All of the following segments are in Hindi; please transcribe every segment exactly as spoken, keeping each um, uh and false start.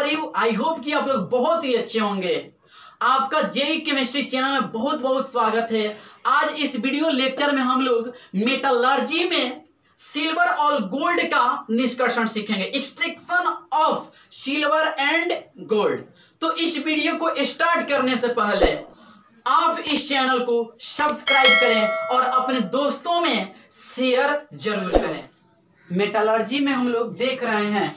यू? आई होप कि आप लोग बहुत ही अच्छे होंगे। आपका जेई केमिस्ट्री चैनल में बहुत बहुत स्वागत है। आज इस वीडियो लेक्चर में हम लोग मेटलर्जी में सिल्वर और गोल्ड का निष्कर्षण सीखेंगे, extraction of silver and gold. तो इस वीडियो को स्टार्ट करने से पहले आप इस चैनल को सब्सक्राइब करें और अपने दोस्तों में शेयर जरूर करें। मेटलर्जी में हम लोग देख रहे हैं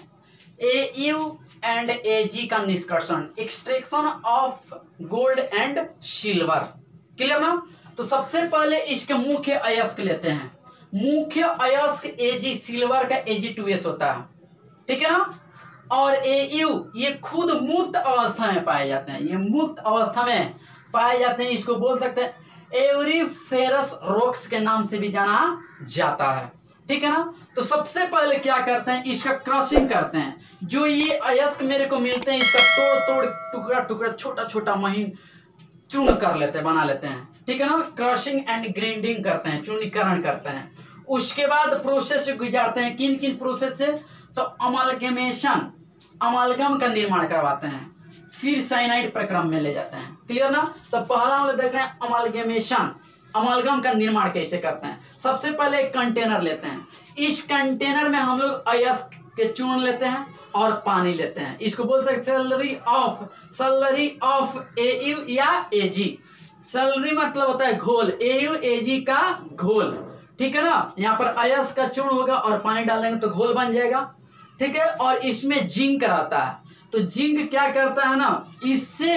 ए यू एंड ए जी का निष्कर्षण, extraction of gold and silver. Clear ना? तो सबसे पहले इसके मुख्य अयस्क लेते हैं। मुख्य अयस्क ए जी सिल्वर का ए जी टू एस होता है, ठीक है ना। और ए यू ये खुद मुक्त अवस्था में पाए जाते हैं, ये मुक्त अवस्था में पाए जाते हैं। इसको बोल सकते हैं एवरीफेरस रॉक्स के नाम से भी जाना जाता है, ठीक है ना। तो सबसे पहले क्या करते हैं, इसका क्रशिंग करते हैं। जो ये अयस्क मेरे को मिलते हैं इसका तोड़ तोड़ टुकड़ा टुकड़ा छोटा छोटा महीन चूर्ण कर लेते हैं, बना लेते हैं, ठीक है ना। क्रशिंग एंड ग्राइंडिंग करते हैं, चूर्णीकरण करते हैं। उसके बाद प्रोसेस से गुजारते हैं। किन किन प्रोसेस से? तो अमालगमेशन, अमालगम का निर्माण करवाते हैं, फिर साइनाइड प्रक्रम में ले जाते हैं। क्लियर ना? तो पहला हम लोग देख रहे हैं अमालगमेशन, अमालगम का निर्माण कैसे करते हैं। सबसे पहले एक कंटेनर लेते हैं। इस कंटेनर में हम लोग अयस्क के चूर्ण लेते हैं और पानी लेते हैं। इसको बोल सकते हैं salary of salary of A U या ए जी। सैलरी मतलब होता है घोल, ए यू ए जी का घोल, ठीक है ना। यहाँ पर अयस्क का चूर्ण होगा और पानी डालेंगे तो घोल बन जाएगा, ठीक है। और इसमें जिंक रहता है। तो जिंक क्या करता है ना, इससे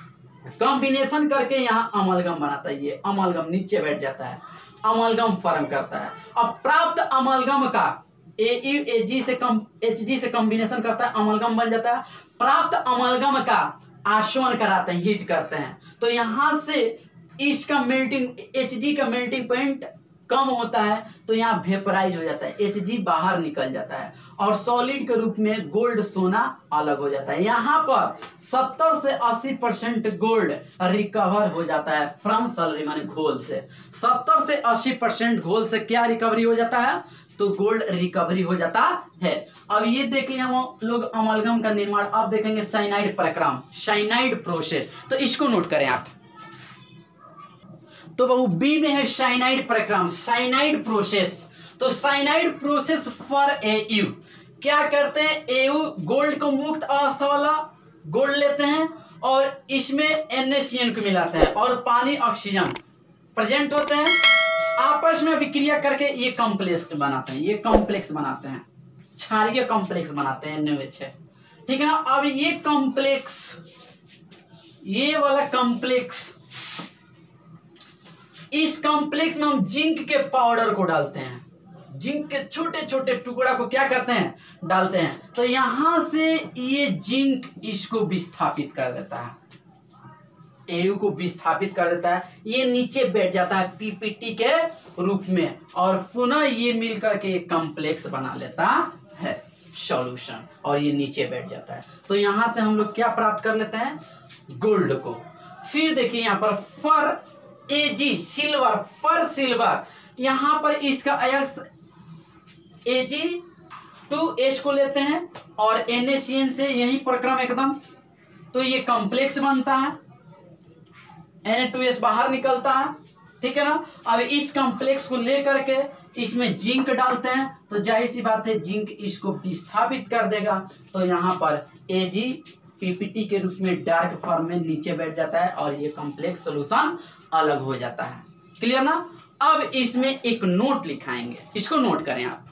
कॉम्बिनेशन करके यहाँ अमालगम बनाता है। ये अमालगम नीचे बैठ जाता है, अमालगम फॉर्म करता है। अब प्राप्त अमालगम का ए यू ए जी से कम एच जी से कॉम्बिनेशन करता है, अमालगम बन जाता है। प्राप्त अमालगम का आसवन कराते हैं, हीट करते हैं। तो यहां से इसका मेल्टिंग, एच जी का मेल्टिंग पॉइंट कम होता है तो यहाँ वेपराइज हो जाता है, एच जी बाहर निकल जाता है और सॉलिड के रूप में गोल्ड सोना अलग हो जाता है। यहाँ पर सत्तर से अस्सी परसेंट गोल्ड रिकवर हो जाता है फ्रॉम सैलरी, माने घोल से। सत्तर से अस्सी परसेंट घोल से क्या रिकवरी हो जाता है? तो गोल्ड रिकवरी हो जाता है। अब ये देख लिया वो लोग अमालगम का निर्माण। अब देखेंगे साइनाइड प्रक्रम, साइनाइड प्रोसेस। तो इसको नोट करें आप। तो वो बी में है साइनाइड प्रक्रम, साइनाइड प्रोसेस। तो cyanide process for A U क्या करते हैं, ए यू गोल्ड को मुक्त अवस्था वाला गोल्ड लेते हैं और इसमें एन ए सी एन को मिलाते हैं और पानी ऑक्सीजन प्रेजेंट होते हैं, आपस में विक्रिया करके ये कॉम्प्लेक्स बनाते हैं, ये कॉम्प्लेक्स बनाते हैं, क्षारीय कॉम्प्लेक्स बनाते हैं एन ए एच, ठीक है ना। अब ये कॉम्प्लेक्स, ये वाला कॉम्प्लेक्स, इस कॉम्प्लेक्स में हम जिंक के पाउडर को डालते हैं, जिंक के छोटे छोटे टुकड़ा को क्या करते हैं, डालते हैं। तो यहां से ये जिंक इसको विस्थापित कर देता है, एयू को विस्थापित कर देता है। ये नीचे बैठ जाता है पीपीटी के रूप में और पुनः ये मिलकर के एक कॉम्प्लेक्स बना लेता है, सॉल्यूशन, और ये नीचे बैठ जाता है। तो यहां से हम लोग क्या प्राप्त कर लेते हैं, गोल्ड को। फिर देखिए यहाँ पर फर ए जी सिल्वर, फर सिल्वर, यहां पर इसका अयस्क ए जी टू एच को लेते हैं और एन ए सी एन से यही प्रक्रम एकदम, तो ये कॉम्प्लेक्स बनता है, एन ए टू एस बाहर निकलता है, ठीक है ना। अब इस कॉम्प्लेक्स को लेकर के इसमें जिंक डालते हैं तो जाहिर सी बात है जिंक इसको विस्थापित कर देगा। तो यहाँ पर ए जी पीपीटी के रूप में डार्क फॉर्म में नीचे बैठ जाता है और ये कॉम्प्लेक्स सॉल्यूशन अलग हो जाता है। क्लियर ना? अब इसमें एक नोट लिखाएंगे, इसको नोट करें आप।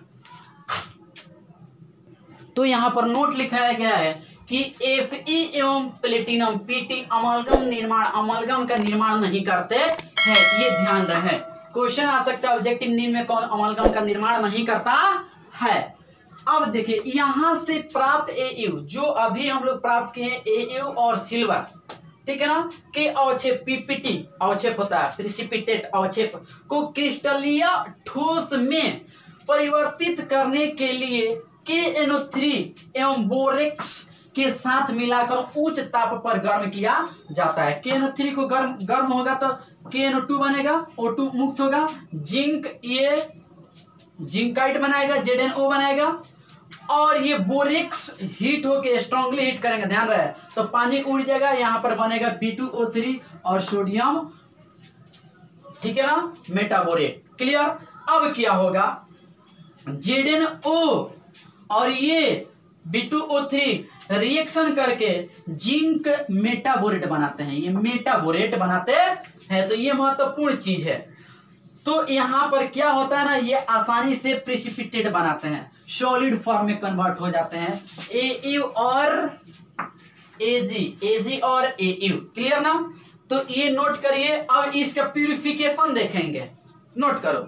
तो यहां पर नोट लिखाया गया है कि एफ ई एवं प्लेटिनम पीटी अमालगम निर्माण, अमालगम का निर्माण नहीं करते हैं, ये ध्यान रहे। क्वेश्चन आ सकता है ऑब्जेक्टिव नीड में कौन अमालगम का निर्माण नहीं करता है। अब देखिए यहां से प्राप्त ए यू, जो अभी हम लोग प्राप्त किए हैं ए यू और सिल्वर, ठीक है ना, के अवक्षेप पीपीटी अवक्षेप होता है, प्रिसिपिटेट अवक्षेप को क्रिस्टलीय ठोस में परिवर्तित करने के लिए के एन ओ थ्री एवं बोरेक्स के साथ मिलाकर उच्च ताप पर गर्म किया जाता है। के एन ओ थ्री को गर्म गर्म होगा तो के एन ओ टू बनेगा, ओ टू मुक्त होगा, जिंक ये जिंकाइट बनाएगा, जेड एन ओ बनाएगा और ये बोरेक्स हीट होके स्ट्रांगली हीट करेंगे, ध्यान रहे, तो पानी उड़ जाएगा, यहां पर बनेगा बी टू ओ थ्री और सोडियम, ठीक है ना, मेटाबोरेट। क्लियर। अब क्या होगा, जेड एन ओ और ये B two O three reaction करके जिंक मेटाबोरेट बनाते हैं, ये मेटाबोरेट बनाते हैं, तो ये महत्वपूर्ण चीज है। तो यहां पर क्या होता है ना, ये आसानी से प्रेसिपिटेट बनाते हैं, सॉलिड फॉर्म में कन्वर्ट हो जाते हैं, ए यू और एजी, एजी और ए यू। क्लियर ना। तो ये नोट करिए। अब इसका प्यूरिफिकेशन देखेंगे, नोट करो।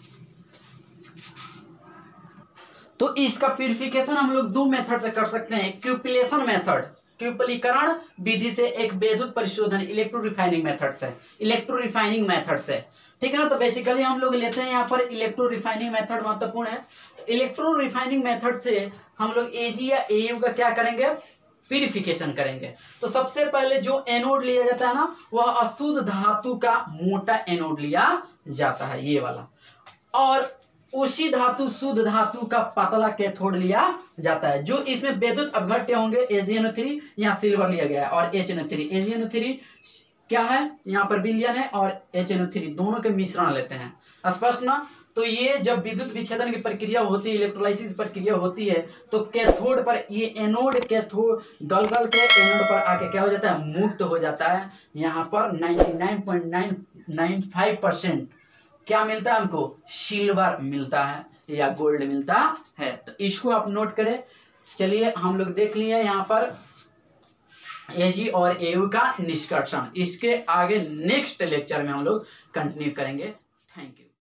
तो इसका प्यूरिफिकेशन हम लोग दो मेथड से कर सकते हैं, क्यूपिलेशन मेथड, क्यूपलीकरण विधि से, एक विद्युत परिशोधन इलेक्ट्रो रिफाइनिंग मेथड से, इलेक्ट्रो रिफाइनिंग मेथड से, ठीक है ना। तो बेसिकली हम लोग लेते हैं यहाँ पर इलेक्ट्रो रिफाइनिंग मेथड महत्वपूर्ण है। इलेक्ट्रो रिफाइनिंग मेथड से हम लोग एजी या एयू का क्या करेंगे, प्यूरिफिकेशन करेंगे। तो सबसे पहले जो एनोड लिया जाता है ना, वह अशुद्ध धातु का मोटा एनोड लिया जाता है, ये वाला, और उसी धातु शुद्ध धातु का पतला कैथोड लिया जाता है, जो इसमें विद्युत अपघट्य होंगे। A G N O three यहाँ सिल्वर लिया गया है और H N O three, A G N O three क्या है यहाँ पर विलयन है और एच एन ओ थ्री दोनों के मिश्रण लेते हैं, स्पष्ट ना। तो ये जब विद्युत विच्छेदन की प्रक्रिया होती है, इलेक्ट्रोलाइसिस प्रक्रिया होती है, तो कैथोड पर ये एनोड कैथोड गलगल के एनोड पर आके क्या हो जाता है, मुक्त हो जाता है। यहाँ पर निन्यानवे पॉइंट नौ नौ पाँच परसेंट क्या मिलता है हमको, सिल्वर मिलता है या गोल्ड मिलता है। तो इसको आप नोट करें। चलिए हम लोग देख लिए यहाँ पर एजी और एयू का निष्कर्षण। इसके आगे नेक्स्ट लेक्चर में हम लोग कंटिन्यू करेंगे। Thank you.